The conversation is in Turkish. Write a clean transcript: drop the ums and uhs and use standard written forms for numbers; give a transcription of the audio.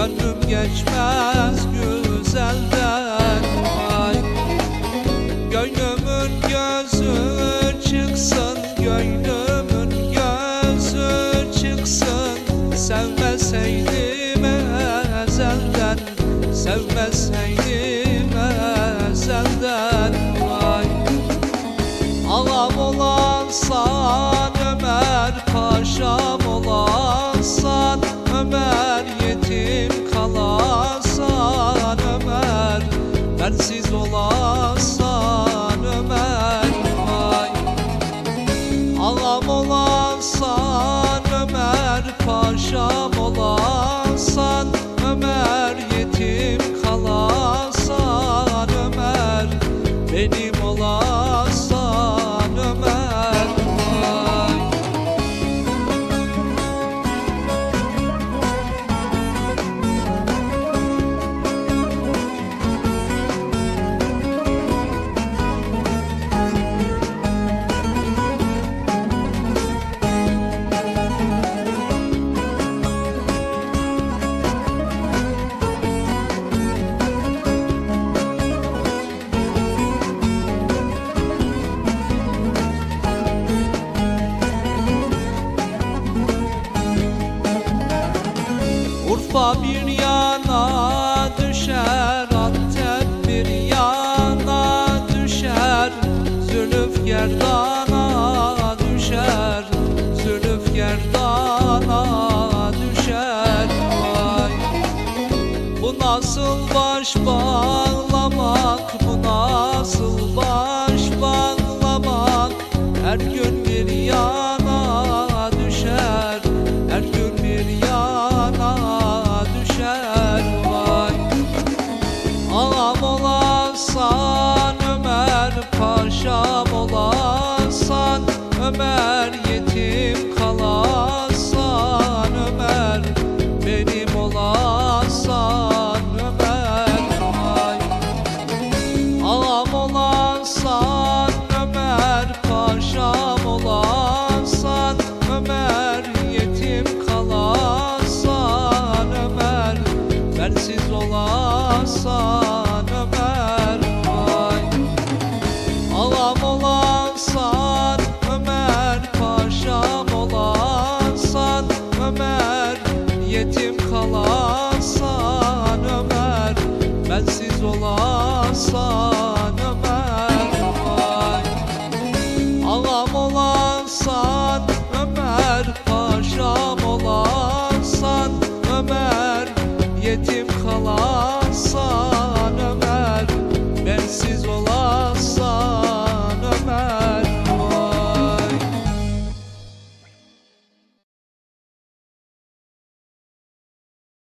Gönlüm geçmez güzelden. Ay, gönlümün gözü çıksın, gönlümün gözü çıksın. Sevmeseydim ezelden, sevmeseydim ezelden. Ay, ağam olansan Ömer, paşam olansan Ömer, yetim kalasan Ömer, bensiz olasan Ömer. Ay, ağam olansan Ömer, paşam olansan Ömer, yetim kalasan Ömer, benim olasan Ömer. Ay, Urfa bir yana düşer, Antep bir yana düşer, Zülüf gerdana düşer, Zülüf gerdana düşer. Vay, bu nasıl baş bağlamak, bu nasıl baş bağlamak, her gün bir yana düşer, her gün bir yana düşer. Vay, ağam olansan Ömer, paşam olansan Ömer, yetim kalasan Ömer, benim olansan Ömer. Vay, ağam olansan Ömer, paşam olansan Ömer, yetim kalasan Ömer, bensiz olasan Ömer. Vay, ağam olansan Ömer, paşam olansan Ömer, yetim kalasan Ömer, bensiz olasan